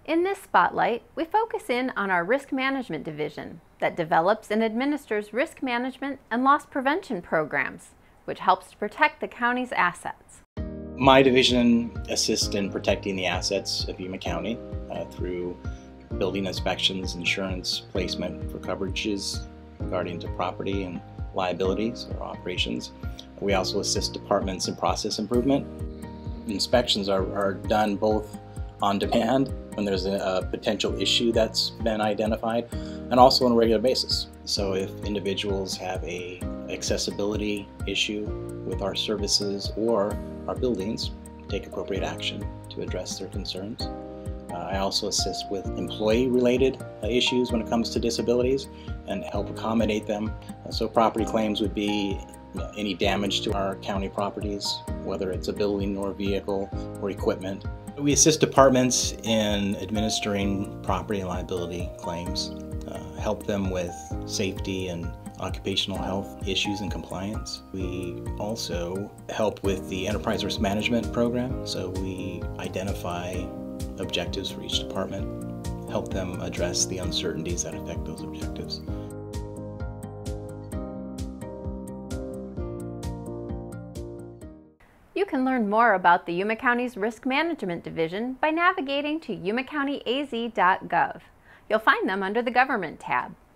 In this spotlight, we focus in on our risk management division that develops and administers risk management and loss prevention programs, which helps to protect the county's assets. My division assists in protecting the assets of Yuma County through building inspections, insurance, placement for coverages regarding to property and liabilities or operations. We also assist departments in process improvement. Inspections are done both on demand when there's a potential issue that's been identified, and also on a regular basis. So if individuals have a accessibility issue with our services or our buildings, take appropriate action to address their concerns. I also assist with employee-related issues when it comes to disabilities and help accommodate them. So property claims would be any damage to our county properties, whether it's a building or vehicle or equipment. We assist departments in administering property and liability claims, help them with safety and occupational health issues and compliance. We also help with the Enterprise Risk Management Program, so we identify objectives for each department, help them address the uncertainties that affect those objectives. You can learn more about the Yuma County's Risk Management Division by navigating to yumacountyaz.gov. You'll find them under the Government tab.